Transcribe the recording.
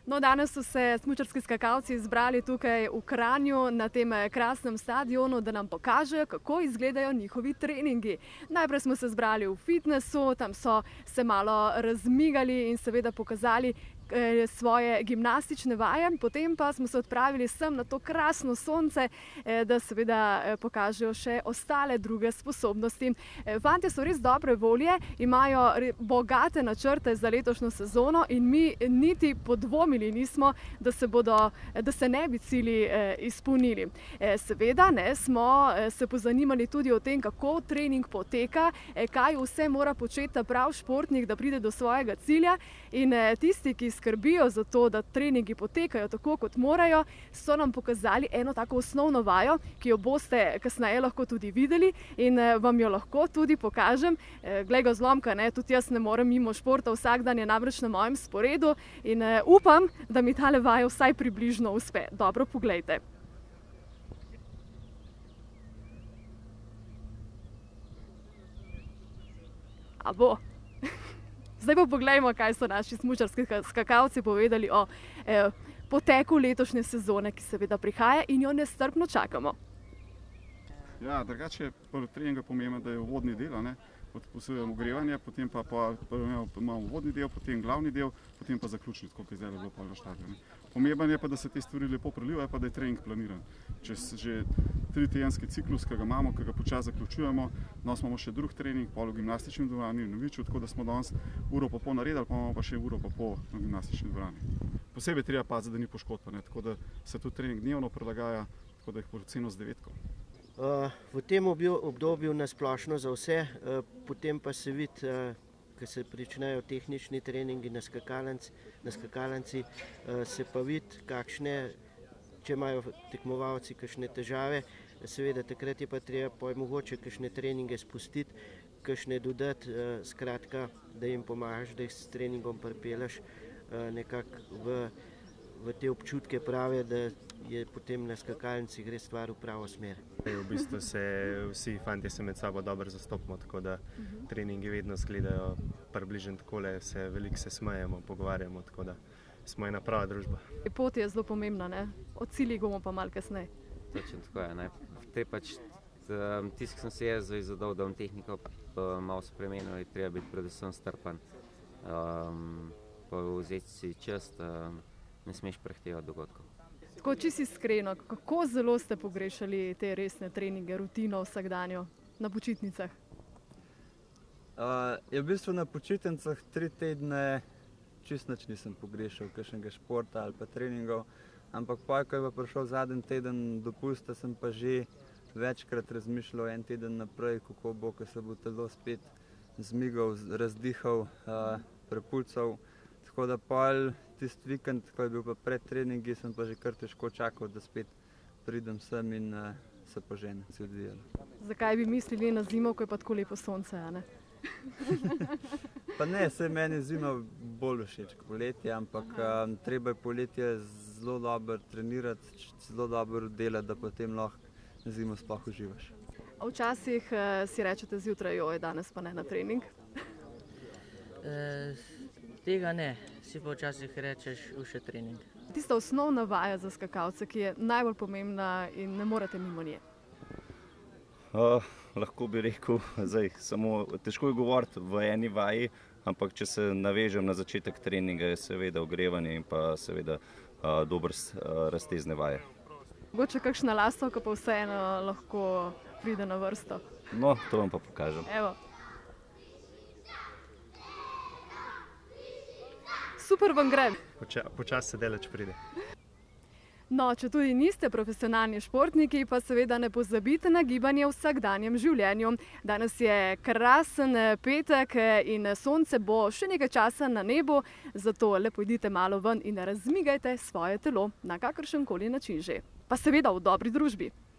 No, danes so se smučarski skakalci zbrali tukaj v Kranju na tem krasnem stadionu, da nam pokažejo, kako izgledajo njihovi treningi. Najprej smo se zbrali v fitnessu, tam so se malo razmigali in seveda pokazali svoje gimnastične vaje, potem pa smo se odpravili sem na to krasno sonce, da seveda pokažejo še ostale druge sposobnosti. Fantje so res dobre volje, imajo bogate načrte za letošnjo sezono in mi niti podvomili nismo, da se ne bi cilji izpolnili. Seveda smo se pozanimali tudi o tem, kako trening poteka, kaj vse mora početi prav športnik, da pride do svojega cilja, in tisti, ki skrbijo za to, da treningi potekajo tako, kot morajo, so nam pokazali eno tako osnovno vajo, ki jo boste kasneje lahko tudi videli in vam jo lahko tudi pokažem. Glej ga zlomka, tudi jaz ne morem mimo športa, vsak dan je namreč na mojem sporedu in upam, da mi tale vaja vsaj približno uspe. Dobro, poglejte. A bo? Zdaj pa poglejmo, kaj so naši smučarski skakalci povedali o poteku letošnje sezone, ki seveda prihaja in jo nestrpno čakamo. Ja, drugače je treninga pomembno, da je uvodni del, posebej ogrevanje, potem pa imamo uvodni del, potem glavni del, potem pa zaključni, kot je zdaj bilo pol na štadionu. Pomembno je pa, da se te stvari lepo prelivajo, pa da je trening planiran. Čez že 3-tedenski ciklus, ki ga imamo, ki ga počasi zaključujemo, danes imamo še drug trening, pol v gimnastični dvorani v Noviču, tako da smo danes uro pa pol naredili, pa imamo pa še uro pa pol na gimnastični dvorani. Posebej treba paziti, da ni poškodba, tako da se tudi trening dnevno prilagaja, tako da jih po oceno z 9. V tem obdobju nasplošno za vse, potem pa se vidi, ko se pričnejo tehnični treningi na skakalnici, se pa vidi, če imajo tekmovalci kakšne težave, seveda takrat je pa treba mogoče kakšne treninge spustiti, kakšne dodati, skratka, da jim pomagaš, da jih s treningom pripelješ nekako v te občutke prave, da je potem na skakalnici gre stvar v pravo smer. V bistvu se vsi fantje med sabo dobro zastopimo, tako da treningi vedno izgledajo približno takole, veliko se smejemo, pogovarjamo, tako da smo ena prava družba. Pot je zelo pomembna, o ciljih bomo pa malo kasneje. Točno tako je. Tisti, ki sem se jaz zadal, da bom tehniko malo spremenil, je treba biti predvsem strpan, pa vzeti si čas, ne smeš prehtevati dogodkov. Tako čisto iskreno, kako zelo ste pogrešali te resne treninge, rutino vsakdanjo na počitnicah? V bistvu na počitnicah 3 tedne čisto nič nisem pogrešal, kakšnega športa ali pa treningov, ampak ko je pa prišel zadnji teden dopusta, sem pa že večkrat razmišljal en teden naprej, kako bo, ko se bo telo spet zmigal, razdihal, prepulcal. Tako da tisti vikend, ko je bil pa pred treningi, sem pa že kar težko čakal, da spet pridem sem in se poženem, se odvijalo. Zakaj bi mislili na zimo, ko je pa tako lepo sonce, a ne? Pa ne, saj meni zima bolj všeč kot poletje, ampak treba je poletje zelo dobro trenirati, zelo dobro delati, da potem lahko zimo sploh uživaš. A včasih si rečete zjutraj, joj, danes pa ne na trening? Tega ne, si pa včasih rečeš še trening. Tista osnovna vaja za skakalce, ki je najbolj pomembna in ne morete mimo nje. Lahko bi rekel, težko je govoriti v eni vaji, ampak če se navežem na začetek treninga, je seveda ogrevanje in pa seveda dober raztezne vaje. Mogoče kakšna lastovka pa vseeno lahko pride na vrsto. No, to vam pa pokažem. Evo. Super vam gre. Počasi se daleč pride. No, če tudi niste profesionalni športniki, pa seveda ne pozabite na gibanje v vsakdanjem življenju. Danes je krasen petek in sonce bo še nekaj časa na nebu, zato le pojdite malo ven in razmigajte svoje telo na kakršenkoli način že. Pa seveda v dobri družbi.